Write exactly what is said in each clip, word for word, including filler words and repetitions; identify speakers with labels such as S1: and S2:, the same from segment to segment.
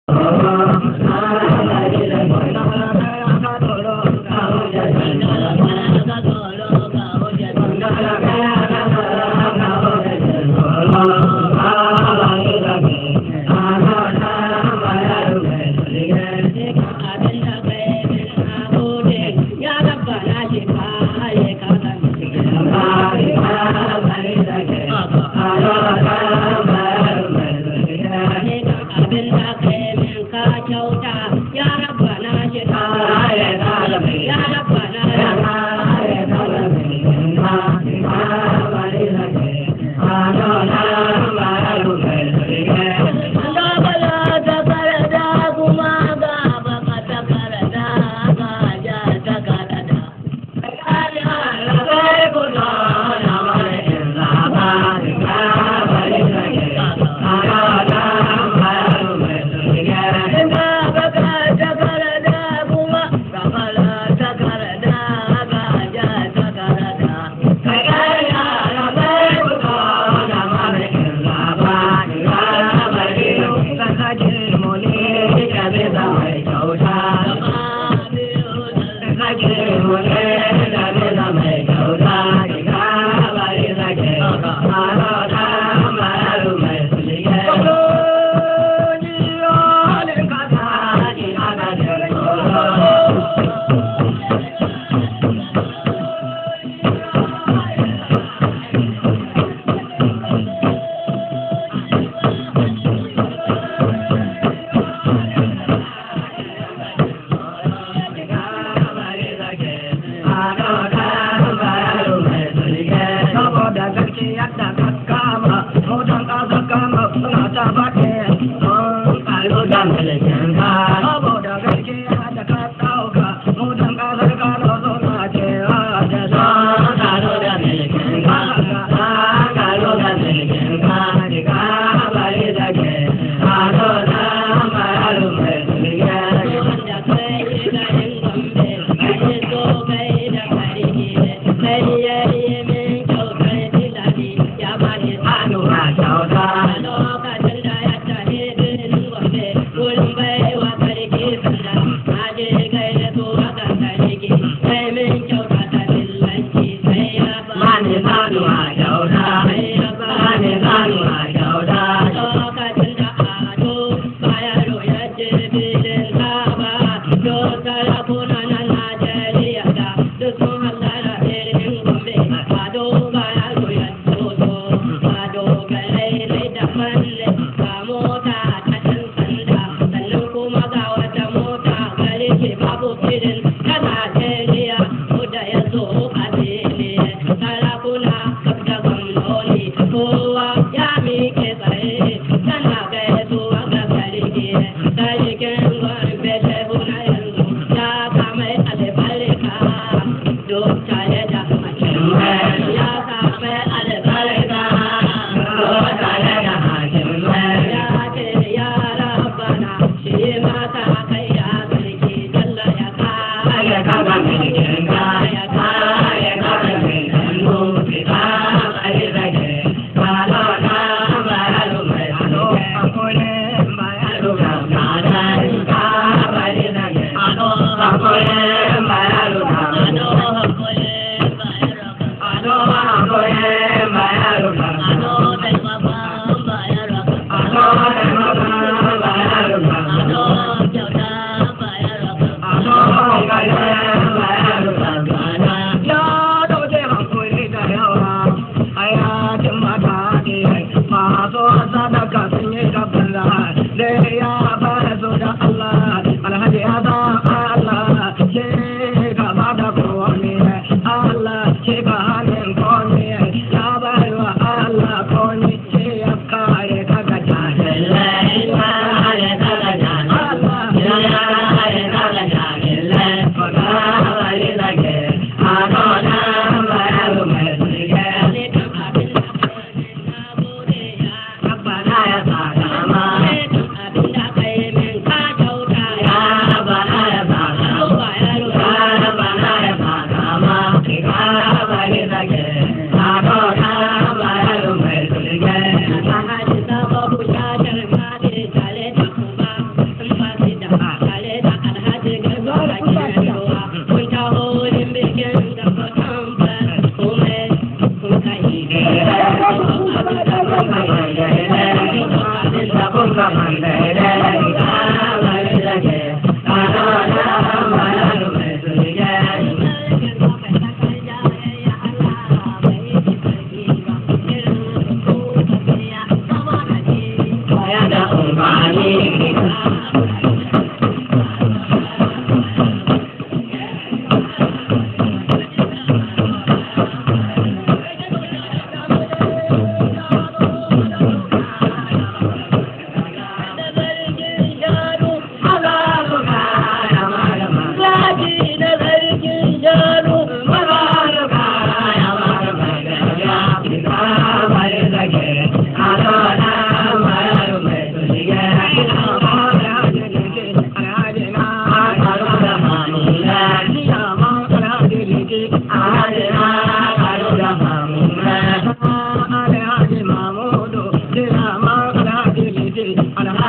S1: Bye.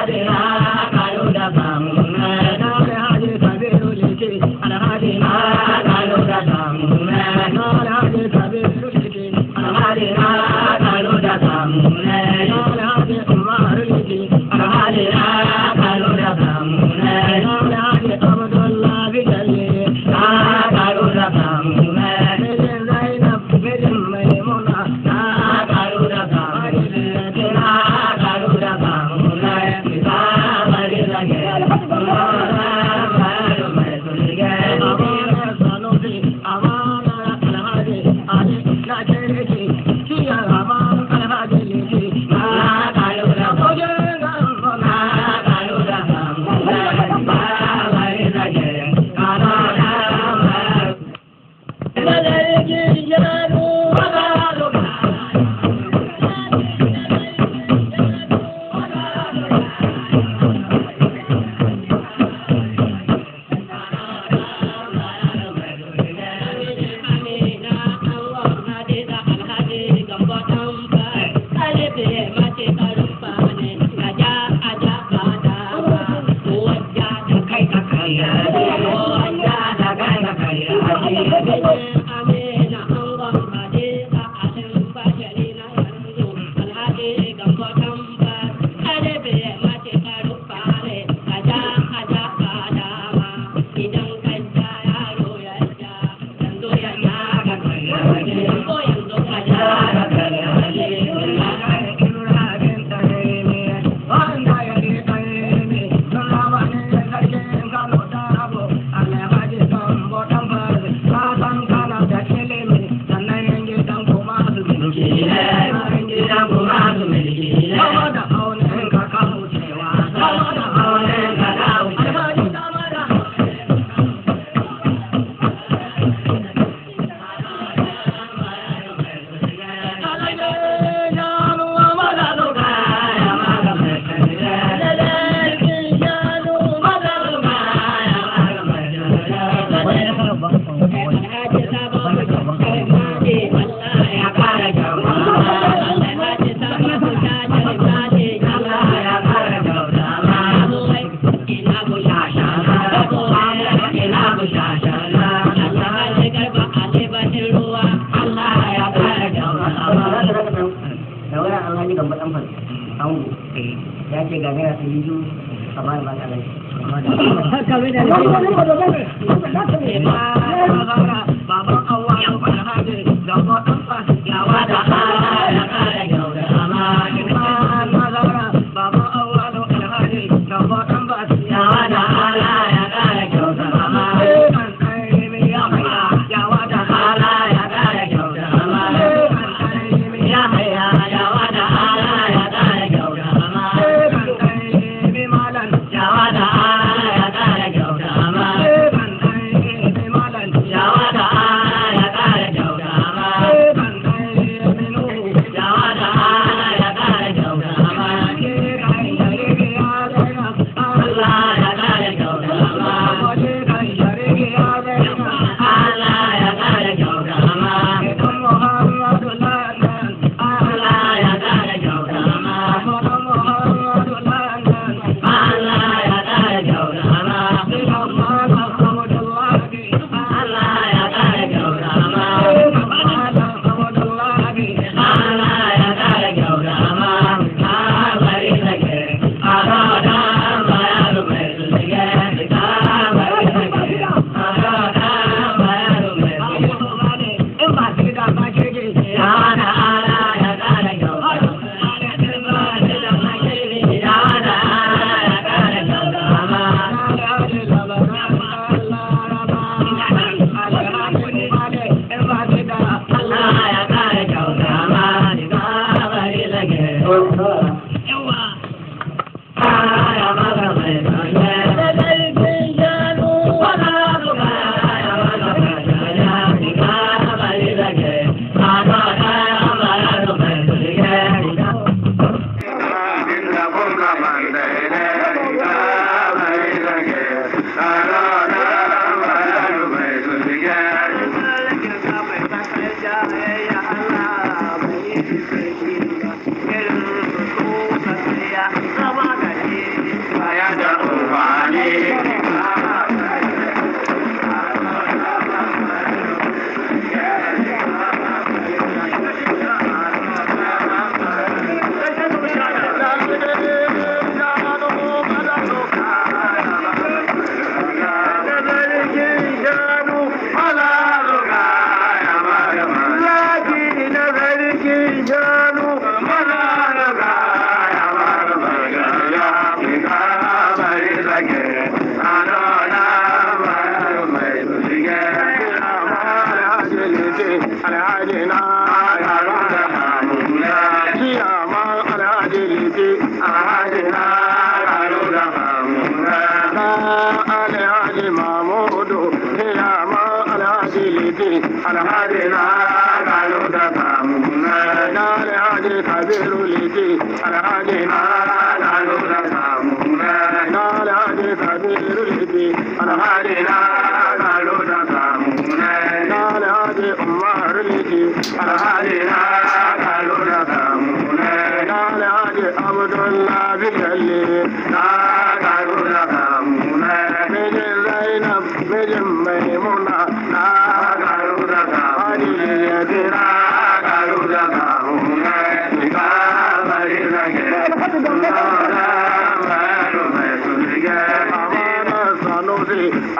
S1: Yawa da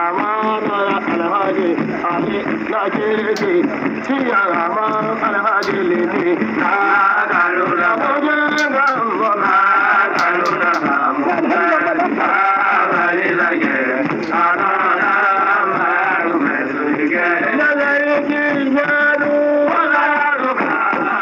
S1: amana alhaji ali na kirki ciya rama alhaji lele na galu da bujin gambo na galu da gambo na bari lage ana na maru mesuge na lagi yadu wala ruka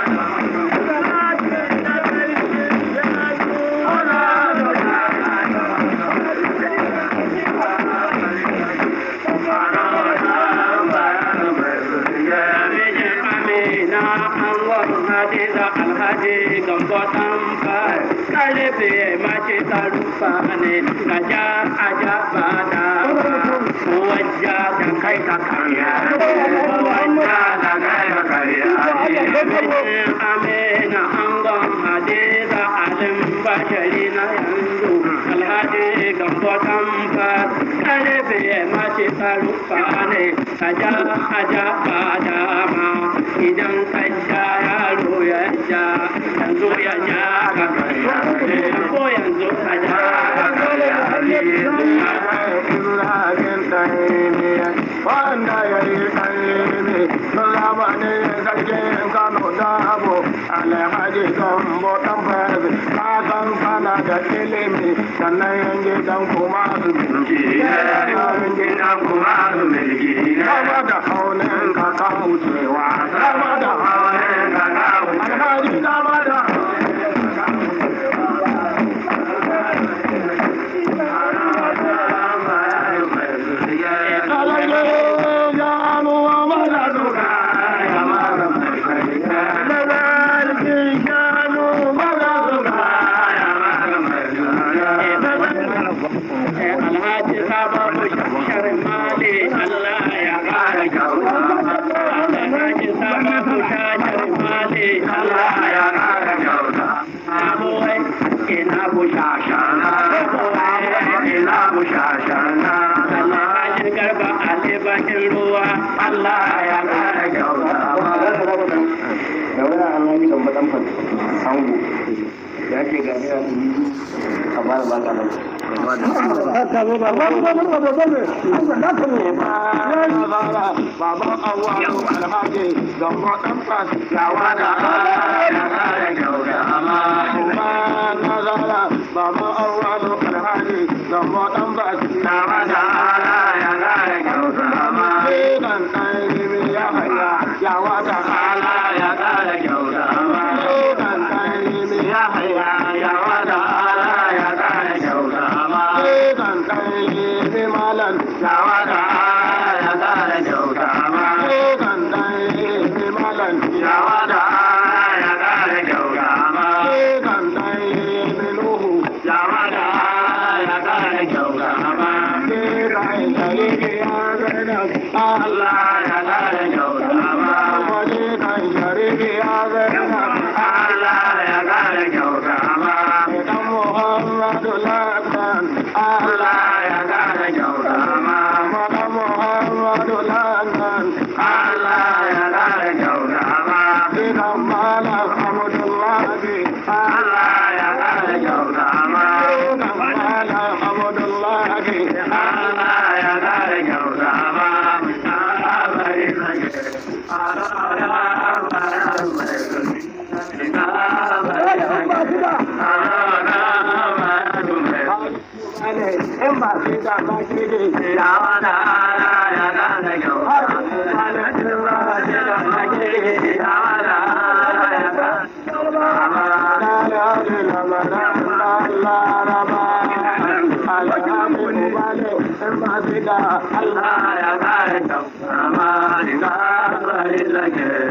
S1: alhaji gambo tampa kalibe mace tarufane gaja aja bada wajja da kai ka kariya wajja da kai ka kariya amina angon hadiza alim bashari na yanzu alhaji gambo tampa kalibe mace tarufane gaja aja bada ma idan kai yaro ya ja yanzu ya ja ka ko yanzu ka ja wanda ya yi kaini sulama ne sarkin kano dabo alhaji gambo tambazi kakan kana da ilimi sannan yan gidan kuma su milki yan gidan kuma su milki sama da haunin ka kan wucewa sama da haunin ka kan wucewa alhaji sama da ya ce ga naira ɗari a bara ba ka nan baban awa alhaji gambo ɗan fas yawa da ya kare kyauta amma na zara baban awa alhaji gambo ɗan fas yawa da ya kare kyauta amma ɗan ɗan ya haya yawa da ya kare kyauta amma ya haya ya wada ala ya kare kyauta ma kan kai bi malan ya wada ala ya kare kyauta ma kan kai bi malan ya wada ala ya kare kyauta ma kan kai bi nuhu ya wada ala ya kare kyauta ma kai kai ya gana Allah ya kare kyauta ma kai kai ya gana Allah ya kare kyauta ma dan Muhammadu lakan Allah ya kare kyauta ma dan Muhammadu lakan Allah ya kare kyauta ma dan Malam Abdullahi Allah ya kare kyauta ma dan Malam Abdullahi Allah ya kare kyauta ma in ba sai da ba ke da ya wada ala ya gane kyauta halittin ba sai da ba ke da ya wada ala ya gane kyauta amara ya ji lamara Allah raba alhamdu mubale in ba sai da Allah ya gane kyauta amara ya gane